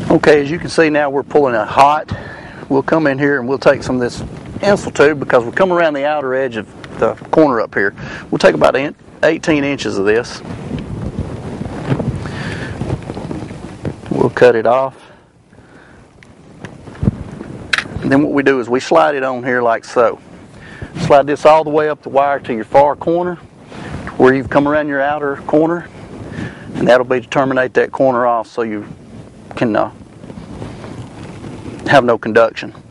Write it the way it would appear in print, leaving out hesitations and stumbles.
Okay, as you can see now, we're pulling it hot. We'll come in here and we'll take some of this Insultube, because we're coming around the outer edge of the corner up here. We'll take about 18 inches of this. We'll cut it off. And then what we do is we slide it on here like so. Slide this all the way up the wire to your far corner, where you've come around your outer corner, and that'll be to terminate that corner off so you can have no conduction.